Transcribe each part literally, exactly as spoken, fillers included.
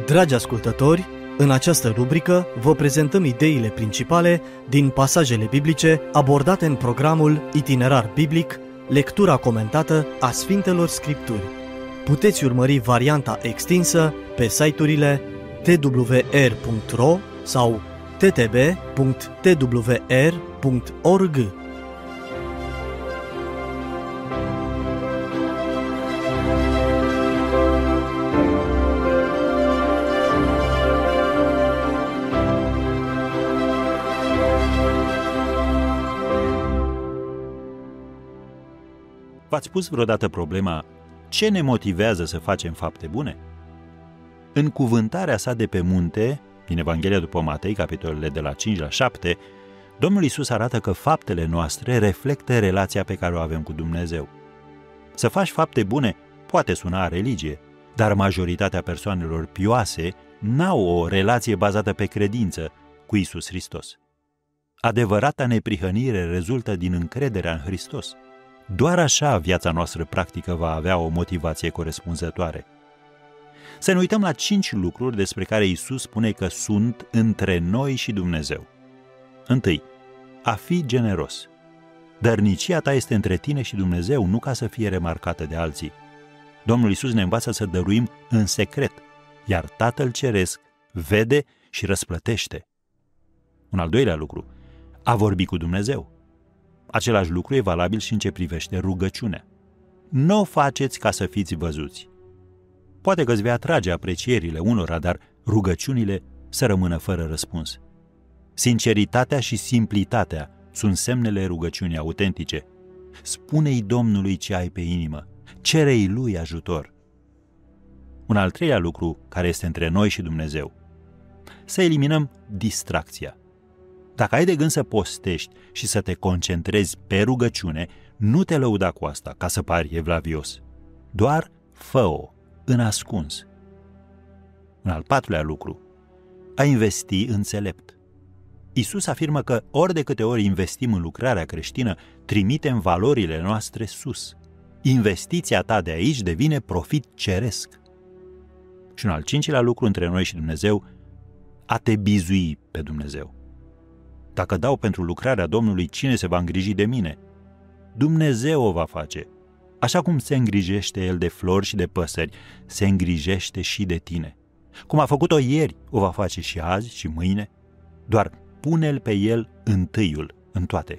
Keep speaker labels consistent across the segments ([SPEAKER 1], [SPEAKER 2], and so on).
[SPEAKER 1] Dragi ascultători, în această rubrică vă prezentăm ideile principale din pasajele biblice abordate în programul Itinerar Biblic, lectura comentată a Sfintelor Scripturi. Puteți urmări varianta extinsă pe site-urile t w r punct r o sau t t b punct t w r punct org.
[SPEAKER 2] V-ați pus vreodată problema ce ne motivează să facem fapte bune? În cuvântarea sa de pe munte, din Evanghelia după Matei, capitolele de la cinci la șapte, Domnul Iisus arată că faptele noastre reflectă relația pe care o avem cu Dumnezeu. Să faci fapte bune poate suna a religie, dar majoritatea persoanelor pioase n-au o relație bazată pe credință cu Iisus Hristos. Adevărata neprihănire rezultă din încrederea în Hristos. Doar așa viața noastră practică va avea o motivație corespunzătoare. Să ne uităm la cinci lucruri despre care Iisus spune că sunt între noi și Dumnezeu. Întâi, a fi generos. Dărnicia ta este între tine și Dumnezeu, nu ca să fie remarcată de alții. Domnul Iisus ne învață să dăruim în secret, iar Tatăl Ceresc vede și răsplătește. Un al doilea lucru, a vorbi cu Dumnezeu. Același lucru e valabil și în ce privește rugăciunea. Nu o faceți ca să fiți văzuți. Poate că îți vei atrage aprecierile unora, dar rugăciunile să rămână fără răspuns. Sinceritatea și simplitatea sunt semnele rugăciunii autentice. Spune-i Domnului ce ai pe inimă, cere-i Lui ajutor. Un al treilea lucru care este între noi și Dumnezeu. Să eliminăm distracția. Dacă ai de gând să postești și să te concentrezi pe rugăciune, nu te lăuda cu asta ca să pari evlavios. Doar fă-o în ascuns. Un al patrulea lucru, a investi înțelept. Iisus afirmă că ori de câte ori investim în lucrarea creștină, trimitem valorile noastre sus. Investiția ta de aici devine profit ceresc. Și un al cincilea lucru între noi și Dumnezeu, a te bizui pe Dumnezeu. Dacă dau pentru lucrarea Domnului, cine se va îngriji de mine? Dumnezeu o va face. Așa cum se îngrijește El de flori și de păsări, se îngrijește și de tine. Cum a făcut-o ieri, o va face și azi și mâine. Doar pune-L pe El întâiul în toate.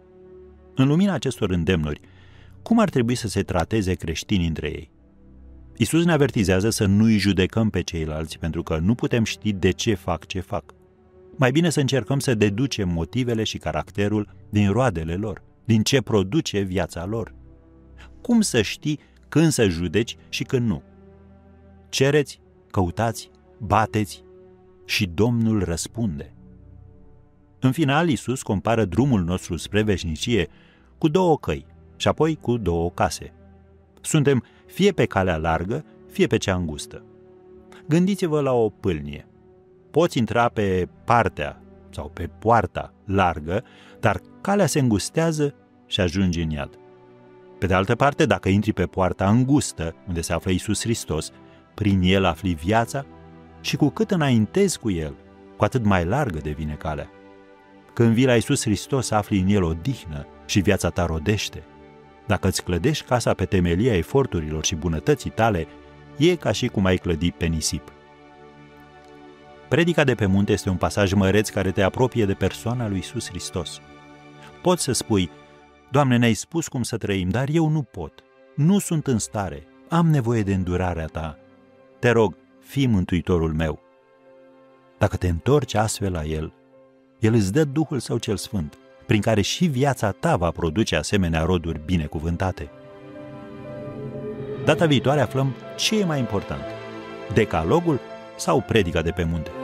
[SPEAKER 2] În lumina acestor îndemnuri, cum ar trebui să se trateze creștinii între ei? Iisus ne avertizează să nu-i judecăm pe ceilalți, pentru că nu putem ști de ce fac ce fac. Mai bine să încercăm să deducem motivele și caracterul din roadele lor, din ce produce viața lor. Cum să știi când să judeci și când nu? Cereți, căutați, bateți și Domnul răspunde. În final, Iisus compară drumul nostru spre veșnicie cu două căi și apoi cu două case. Suntem fie pe calea largă, fie pe cea îngustă. Gândiți-vă la o pâlnie. Poți intra pe partea sau pe poarta largă, dar calea se îngustează și ajungi în iad. Pe de altă parte, dacă intri pe poarta îngustă, unde se află Iisus Hristos, prin El afli viața și cu cât înaintezi cu El, cu atât mai largă devine calea. Când vii la Iisus Hristos, afli în El odihnă și viața ta rodește. Dacă îți clădești casa pe temelia eforturilor și bunătății tale, e ca și cum ai clădi pe nisip. Predica de pe munte este un pasaj măreț care te apropie de persoana lui Iisus Hristos. Poți să spui, Doamne, ne-ai spus cum să trăim, dar eu nu pot. Nu sunt în stare. Am nevoie de îndurarea Ta. Te rog, fii mântuitorul meu. Dacă te întorci astfel la El, El îți dă Duhul Său cel Sfânt, prin care și viața ta va produce asemenea roduri binecuvântate. Data viitoare aflăm ce e mai important, decalogul sau predica de pe munte.